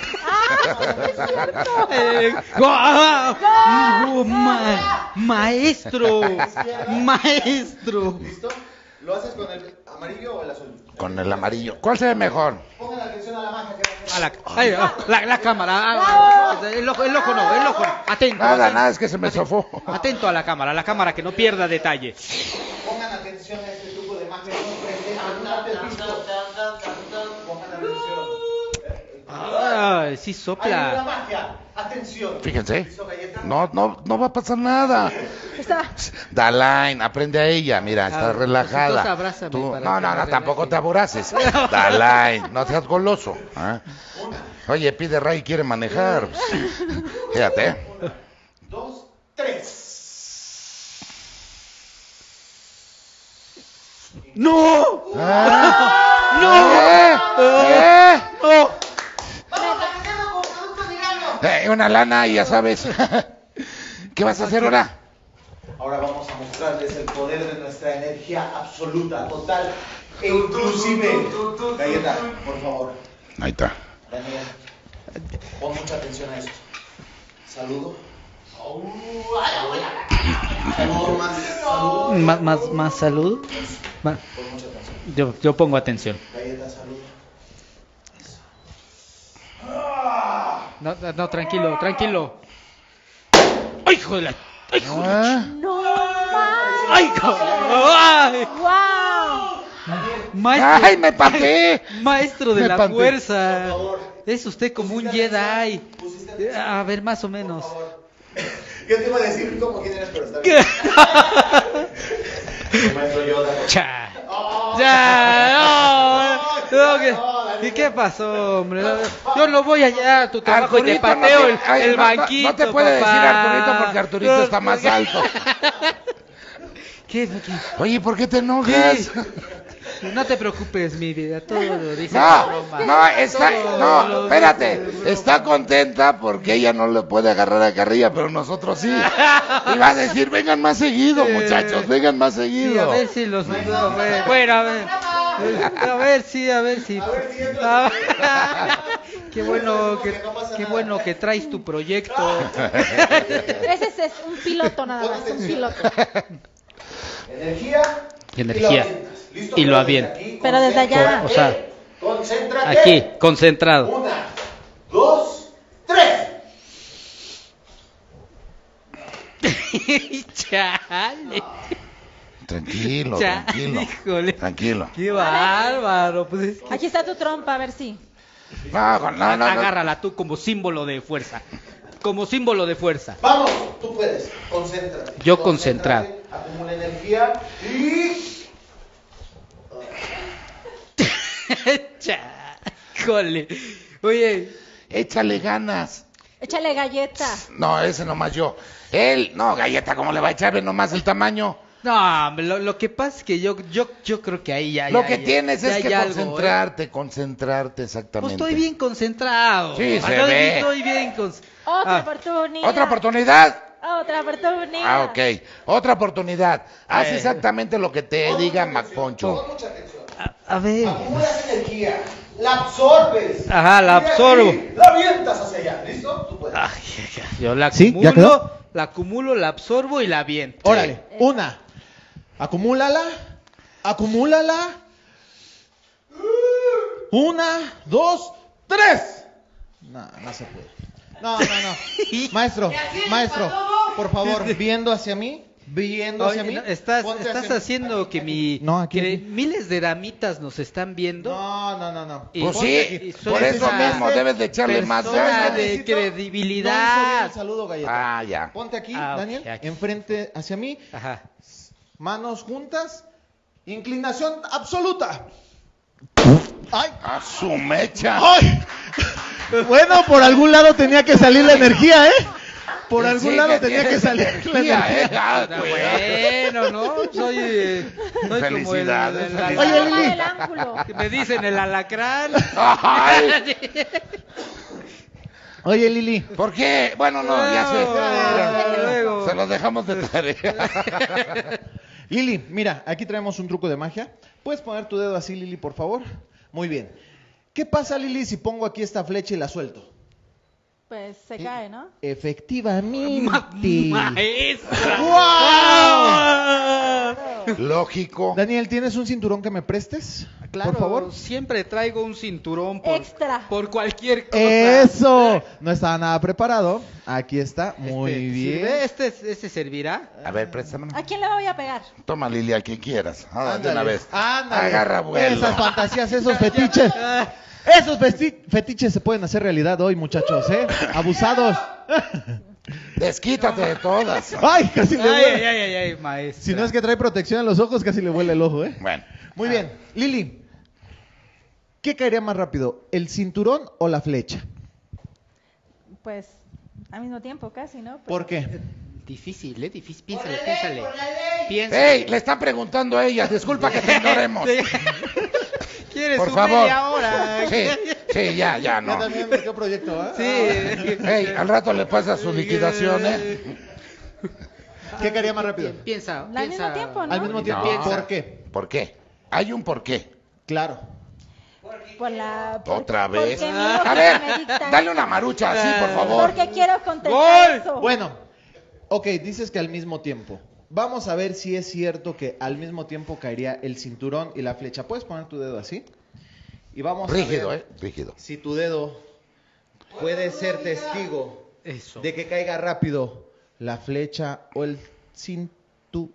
Eh, ¡guau! ¡Oh, ma- maestro, maestro. ¿Listo? ¿Lo haces con el amarillo o el azul? Con el amarillo. ¿Cuál se ve mejor? Pongan atención a la magia que va a A la, ay, ah, la, la cámara, ah, el ojo, el ojo no, el ojo no. Atento, Nada, atento, nada, es que se me zafó. atento a la cámara, a la cámara que no pierda detalle. Pongan atención a este truco de magia. No visto. Pongan atención. Ay, sí Hay una sopla. magia. Atención. Fíjense. ¿Listo, galleta? No, no, no va a pasar nada. Está. Dalain, aprende a ella, mira, está Ah, relajada. entonces abrázame Tú- para no, que no, me no, tampoco relaje. te aburaces. Dalain, no seas goloso. ¿ah? Oye, pide Ray, quiere manejar. Fíjate. Dos, tres. ¡No! Ah, ¡No! ¿Eh? ¿Eh? ¡No! Eh, una lana y ya sabes. ¿Qué vas a hacer ahora? Ahora vamos a mostrarles el poder de nuestra energía absoluta, total e inclusive. Galleta, por favor. Ahí está. Daniel, pon mucha atención a esto. Saludo. Saludo más. Saludo. ¿Más, más, más salud? Ma- Pon mucha atención. Yo, yo pongo atención. Galleta, saludo. No, no, no, tranquilo, tranquilo. ¡Ay, hijo de la! ¡Ay, hijo de la! Ah, No más. ¡Ay, hijo! ¡Ay! Wow. Maestro, ¡Ay, me pateé! maestro de Me la espanté. fuerza. Por favor. Es usted como un Pusiste Jedi. atención. Pusiste atención. A ver, más o menos. Por favor. ¿Qué te iba a decir? ¿Cómo quién eres? Pero está bien. Maestro Yoda. ¡Cha! ¡Ya! No, no, ¿qué- ¿Y qué pasó, hombre? Yo no voy allá a tu trabajo y te Arturito, no pateo te- el, ay, el no, no, banquito. no te puede papá. decir Arturito porque Arturito No, está más porque- alto. ¿Qué, qué? Oye, ¿por qué te enojas? Sí. No te preocupes, mi vida, todo lo dice No, la broma. no, está, Todo no, lo espérate, dice de broma. está contenta porque ella no le puede agarrar a carrilla, pero nosotros sí. Y va a decir, vengan más seguido, Eh, muchachos, vengan más Sí, a seguido. ver si los... a ver, bueno, a ver. A ver, sí, a ver si... A ver. Qué bueno que, qué bueno que traes tu proyecto. Ese es- es un piloto nada más, un piloto. Energía. Energía. Y lo avientas. ¿Listo? Y lo Pero avienta. desde aquí, Pero desde allá. O sea, Concéntrate. aquí, concentrado. Una, dos, tres. Chale. Tranquilo, Chale, tranquilo. híjole. Tranquilo. Qué bárbaro. Pues es que... Aquí está tu trompa, a ver si. No, no, no, no. Agárrala tú como símbolo de fuerza. Como símbolo de fuerza. Vamos, tú puedes. Concéntrate. Yo Concéntrate, concentrado. Acumula energía y. Chale. Oye, Échale ganas. Échale galleta. No, ese nomás yo. Él, no, galleta, ¿cómo le va a echar? Ve nomás el tamaño. no, hombre, lo, lo que pasa es que yo, yo, yo creo que ahí ya. Lo ya- que ya- tienes ya es hay que algo, ¿eh? concentrarte, concentrarte Pues exactamente. estoy bien concentrado. Sí, se Yo ve. Estoy bien concentrado. Otra oportunidad. ¿Otra oportunidad? Otra oportunidad. Ah, ok. Otra oportunidad. Haz Eh. exactamente lo que te diga Macponcho. Mucha atención. A, a ver. Acumulas energía. La absorbes. Ajá, la Y de aquí absorbo. La avientas hacia allá. ¿Listo? Tú puedes. Ay, yo la ¿Sí? acumulo, ¿Ya quedó? la acumulo, la absorbo y la aviento. Órale, una. Acumúlala. Acumúlala. Una, dos, tres. No, no se puede. No, no, no. Maestro, maestro, por favor, viendo hacia mí, viendo hacia Oye, mí. no, estás ponte estás hacia mí. haciendo que mi No, aquí, que aquí. miles de damitas nos están viendo. No, no, no, no. Y Pues ponte sí, aquí. Soy por eso esa mismo debes de echarle más persona ganas. de Necesito- credibilidad. No hizo bien el saludo, Galleta. Ah, ya. Ponte aquí, Ah, ok, Daniel, aquí. enfrente hacia mí, Ajá. manos juntas, inclinación absoluta. ¡Ay! A su mecha. ¡Ay! Bueno, por algún lado tenía que salir la energía, ¿eh? Por Sí, algún lado tenía que tienes salir energía, la energía. ¿eh? Ah, Está cuidado. bueno, ¿no? Soy, eh, soy como el, Felicidades, el- felicidades. Oye, Toma Lili. el ángulo. que me dicen el alacrán. Ay, Oye, Lili. ¿por qué? Bueno, no, ya Luego, sé. luego. Se los dejamos de tarea. Lili, mira, aquí traemos un truco de magia. ¿Puedes poner tu dedo así, Lili, por favor? Muy bien. ¿Qué pasa, Lili, si pongo aquí esta flecha y la suelto? Pues se cae, ¿no? Efectivamente. Maestra. ¡Wow! Lógico. Daniel, ¿tienes un cinturón que me prestes? Claro, por favor. siempre traigo un cinturón por, Extra. por cualquier cosa. Eso. No estaba nada preparado. Aquí está. Muy Este, bien. ¿sirve? ¿Este, ¿Este servirá? A ver, préstame. ¿A quién le voy a pegar? Toma, Lilia, a quien quieras. Ah, de Ándale, una vez. ándale. Agarra vuelo. Esas fantasías, esos fetiches. Esos festi- fetiches se pueden hacer realidad hoy, muchachos, ¿eh? Abusados. Desquítate de todas. Ay, casi le Ay, vuela. ay, ay, ay, ay, maestra. Si no es que trae protección en los ojos, casi le vuela el ojo, ¿eh? Bueno. Muy bien. Lili, ¿qué caería más rápido? ¿El cinturón o la flecha? Pues al mismo tiempo casi, ¿no? Pues, ¿Por qué? Difícil, ¿eh? Difícil. Piénsale, Por la ley, piénsale. por la ley. Piénsale. ¡Ey! Le están preguntando a ella. Disculpa que te ignoremos. ¿Quieres Por un favor. media hora? Sí, sí, ya, ya, no. también metió proyecto, ¿eh? Sí. Ey, al rato le pasa su liquidación, ¿eh? ¿Qué caería más rápido? Piensa, Al piensa. mismo tiempo, ¿no? Al mismo tiempo. No. ¿Por qué? ¿Por qué? Hay un por qué. Claro. Por la, por- Otra vez. porque mi A lógica ver, me dicta dale eso. una marucha así, por favor. Porque quiero contestar ¡Gol! eso. Bueno, ok, dices que al mismo tiempo. Vamos a ver si es cierto que al mismo tiempo caería el cinturón y la flecha. ¿Puedes poner tu dedo así? Y vamos Rígido, a ¿eh? ver Rígido. si tu dedo puede ser testigo Eso. de que caiga rápido la flecha o el cinturón.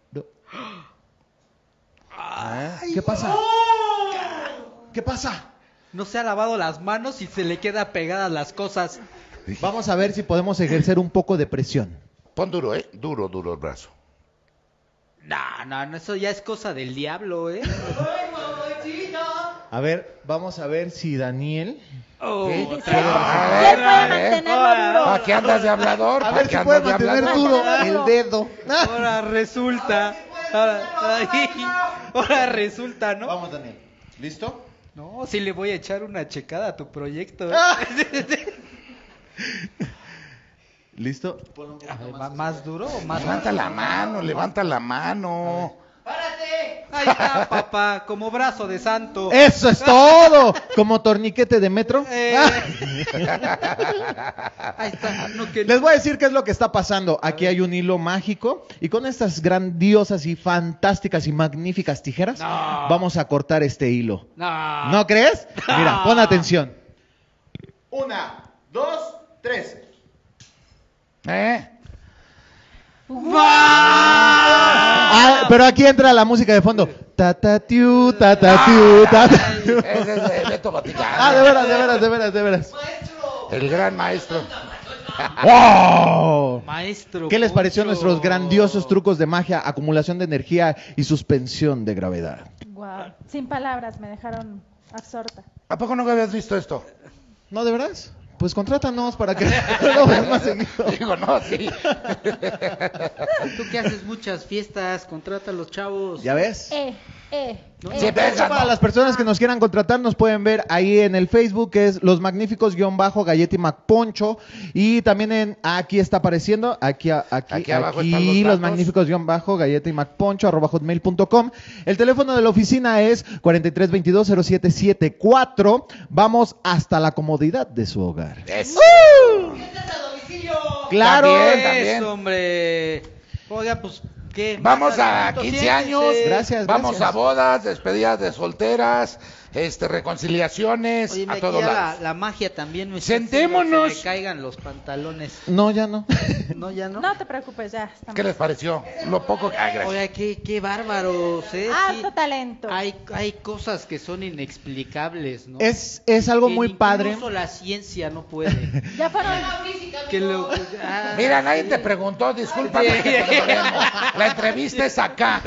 Ah, ¿Qué pasa? ¿Qué pasa? No se ha lavado las manos y se le queda pegadas las cosas. Vamos a ver si podemos ejercer un poco de presión. Pon duro, ¿eh? Duro, duro el brazo. No, no, no, eso ya es cosa del diablo, ¿eh? A ver, vamos a ver si Daniel... Oh, ¿Sí? otra ¿Quién vez. A puede ver, a ver. mantenerlo duro? ¿Para qué andas de hablador? A ¿Para ver qué si puede andas de mantener hablador? duro el dedo. Ahora resulta. Ahora, ay, ahora resulta, ¿no? Vamos, Daniel. ¿Listo? No, sí le voy a echar una checada a tu proyecto. ¿eh? ¿Listo? A ver, ¿va ¿Más duro o más Levanta la mano, levanta la mano. ¡Párate! Ahí está, papá, como brazo de santo. ¡Eso es todo! Como torniquete de metro. Eh. Ahí está. No, que... Les voy a decir qué es lo que está pasando. Aquí hay un hilo mágico y con estas grandiosas y fantásticas y magníficas tijeras No. vamos a cortar este hilo. No. ¿No crees? Mira, No. pon atención. Una, dos, tres. ¿Eh? Ah, pero aquí entra la música de fondo. Ta ta tiu, ta ta tiu, ta ta tiu. Ese es de Beto Vaticano. Ah, de veras, de veras, de veras, de veras. El gran maestro. ¡Wow! Maestro. ¿Qué les pareció Poncho? nuestros grandiosos trucos de magia, acumulación de energía y suspensión de gravedad? Guau. Sin palabras, me dejaron absorta. ¿A poco no habías visto esto? ¿No, de veras? Pues contrátanos para que lo veas más seguido. Digo, no, sí. Tú que haces muchas fiestas, contrata a los chavos. ¿Ya ves? Eh, eh, No, eh. Sí, De hecho, venga, para no. las personas que nos quieran contratar, nos pueden ver ahí en el Facebook, que es Los Magníficos guión bajo Galleta y MacPoncho. Y también en, aquí está apareciendo, aquí, a- aquí, Aquí abajo aquí, están los Los datos. Magníficos guión bajo Galleta y MacPoncho, arroba hotmail punto com. El teléfono de la oficina es cuarenta y tres veintidós cero siete setenta y cuatro. Vamos hasta la comodidad de su hogar. Eso. ¡Estás a domicilio! ¡Claro! También, Eso, también. hombre. Oiga, pues, ¿qué? Vamos a Mátalo, quince siéntese. años, Gracias, vamos gracias. a bodas, despedidas de solteras, este, reconciliaciones, Oye, a aquí todos ya la, lados. la magia también me está Sentémonos. haciendo que me caigan los pantalones. No, ya no. No, ya no. No te preocupes, ya estamos. ¿Qué les pareció? Lo poco que... Ah, gracias. Oye, qué, qué bárbaros, ¿eh? Sí, Alto talento. hay, hay cosas que son inexplicables, ¿no? Es, es algo Que muy incluso padre. la ciencia no puede. Ya fueron. Que lo- ah, Mira, nadie sí. te preguntó, discúlpame Sí. que te molemos. La entrevista es acá.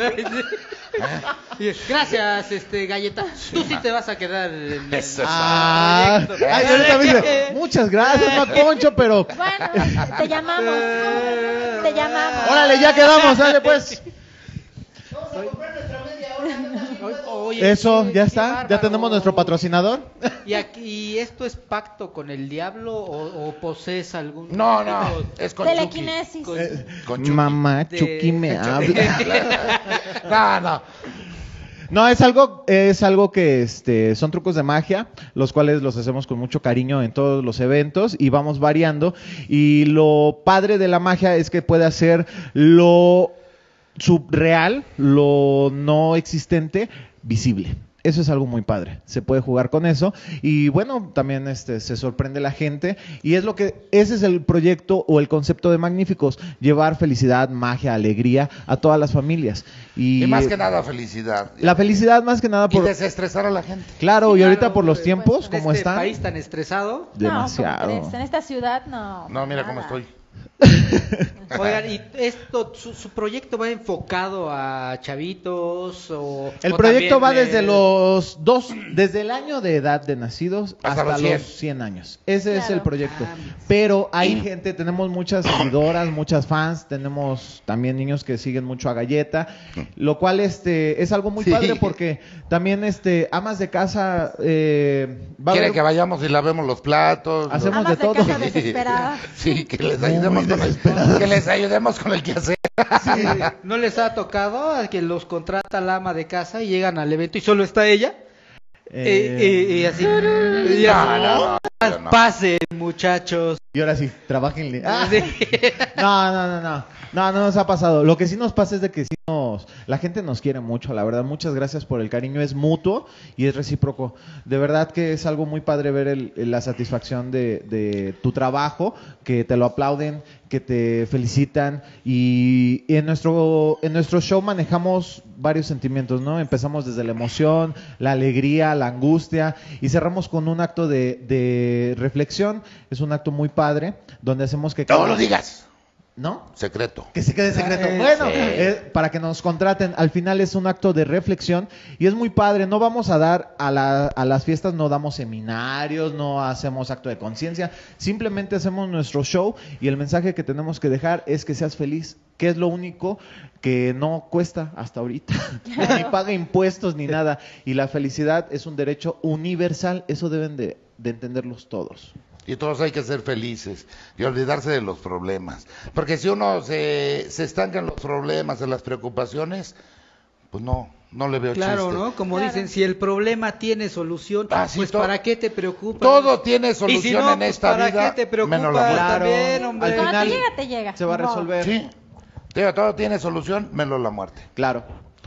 Gracias, este galleta. Tú sí te vas a quedar en el Eso es Ah, proyecto. ay, ahorita me dice, muchas gracias, Mac Poncho, pero Bueno, te llamamos. Te llamamos. órale, ya quedamos, dale pues. Vamos a comprar nuestra media hora. Oye, Eso, qué- ya qué está, ya bárbaro. tenemos nuestro patrocinador. ¿Y, aquí, ¿Y esto es pacto con el diablo o, o posees algún No, no, tipo es con Chucky. Telequinesis. con- Con Chucky. Mamá, de- Chucky me habla. No, no. No, es algo, es algo que este, son trucos de magia, los cuales los hacemos con mucho cariño en todos los eventos y vamos variando. Y lo padre de la magia es que puede hacer lo subreal, lo no existente, visible. Eso es algo muy padre, se puede jugar con eso y bueno, también este se sorprende la gente y es lo que, ese es el proyecto o el concepto de Magníficos, llevar felicidad, magia, alegría a todas las familias. Y, Y más que nada, felicidad. la felicidad más que nada Y por... desestresar a la gente. Claro, y Claro, ahorita por los pues, tiempos, en como este están, país tan estresado. demasiado. No, ¿cómo crees? En esta ciudad no. No, mira cómo nada. estoy. Oigan, ¿y esto, su, su proyecto va enfocado a chavitos o...? El o proyecto también, va eh, desde los dos, desde el año de edad de nacidos Hasta hasta, los los cien. cien años. Ese es Claro. el proyecto. Ah, Pero hay gente, tenemos muchas seguidoras, muchas fans, tenemos también niños que siguen mucho a Galleta, lo cual este es algo muy Sí. padre porque también este amas de casa eh, va a Quiere haber- que vayamos y lavemos los platos. Hacemos Amas de todo. casa desesperadas. Sí, que les ayudemos con el, que les ayudemos con el quehacer. Sí, ¿no les ha tocado a que los contrata la ama de casa y llegan al evento y solo está ella? eh, y, y- y así. y No, así, no, no, no. Pasen, muchachos. y ahora sí, trabajenle. Ah. Sí. No, no, no, no, no, no nos ha pasado. Lo que sí nos pasa es de que sí nos, la gente nos quiere mucho, la verdad. Muchas gracias por el cariño, es mutuo y es recíproco. De verdad que es algo muy padre ver el- la satisfacción de, de tu trabajo, que te lo aplauden, que te felicitan y, y en nuestro en nuestro show manejamos varios sentimientos, ¿no? Empezamos desde la emoción, la alegría, la angustia y cerramos con un acto de, de reflexión. Es un acto muy padre donde hacemos que No lo digas. ¿no? Secreto. Que se quede secreto. Ah, Bueno, sí. eh, para que nos contraten. Al final es un acto de reflexión y es muy padre. No vamos a dar a, la, a las fiestas, no damos seminarios, no hacemos acto de conciencia. Simplemente hacemos nuestro show y el mensaje que tenemos que dejar es que seas feliz, que es lo único que no cuesta hasta ahorita. Ni paga impuestos ni nada. Y la felicidad es un derecho universal. Eso deben de, de entenderlos todos. Y todos hay que ser felices y olvidarse de los problemas. Porque si uno se, se estanca en los problemas, en las preocupaciones, pues no, no le veo Claro, chiste. ¿no? Como Claro. dicen, si el problema tiene solución, Ah, sí, pues to- ¿para qué te preocupas? Todo tiene Y si solución no, en pues, esta ¿para vida, qué te preocupas menos la muerte. Claro, también, hombre? al Cuando final te llega, te llega. se va a Ni modo. resolver. Sí, Digo, todo tiene solución, menos la muerte. Claro.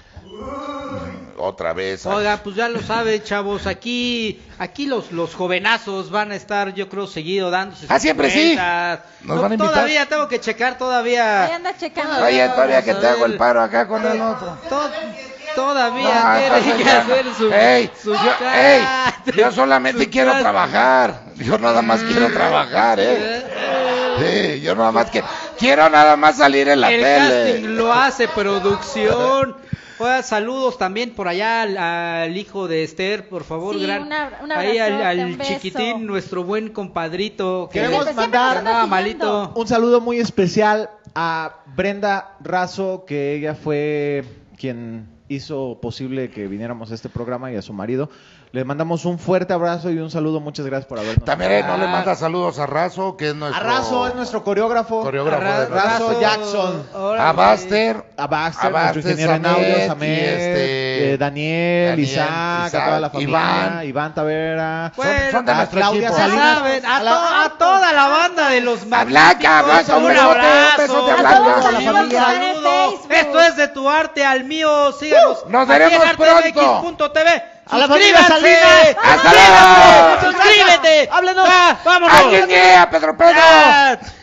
Otra vez. Oiga, pues ya lo saben, chavos, aquí aquí los los jovenazos van a estar, yo creo, seguido dándose Ah, sus siempre sí. cuentas. Nos No, van a invitar. Todavía tengo que checar, todavía. Ahí anda checando. Oye, todavía que Vamos te a hago el ver. paro acá con el otro. To- todavía No, tiene entonces que ya no. hacer su, Ey, su yo, ca- ey, yo solamente su quiero ca- trabajar. Yo nada más quiero trabajar, ¿eh? Sí, yo nada más que quiero nada más salir en la El tele. casting lo hace producción. Oiga, saludos también por allá al, al hijo de Esther, por favor, Sí, gran. una- un ahí al, abrazote, al un beso. chiquitín, nuestro buen compadrito. Que Queremos Siempre- mandar- siempre nos andaba anda siguiendo. malito. Un saludo muy especial a Brenda Razo, que ella fue quien hizo posible que viniéramos a este programa, y a su marido. Le mandamos un fuerte abrazo y un saludo. Muchas gracias por habernos. También eh, no le Ah. manda saludos a Razo, que es nuestro A Razo es nuestro coreógrafo. coreógrafo Ra- de Razo Razo. Jackson. órale. A Baster, A Baxter, A nuestro Baxter, ingeniero en Samet, audio, y Samet, este, eh, Daniel, Daniel, Isaac, a Isaac, toda la familia, Iván. Iván, Tavera. Bueno, son, son de a nuestro Claudia equipo. Ya Salinas. saben, a, A la- to- a toda la banda de los A Blanca, magníficos, Blanca, un un besote, un abrazo. besote a A Blanca. todos los a la amigos familia. que están en Saludo. Facebook. Esto es de tu arte al mío. Síganos. Nos aquí en veremos arte M X pronto. punto T V. A la familia ¡Suscríbanse! Salinas. ¡Hasta luego! ¡Suscríbete! ¡Háblenos! ¡Va, vámonos! ¡Alguien a Pedro Pedro! ¡Ya!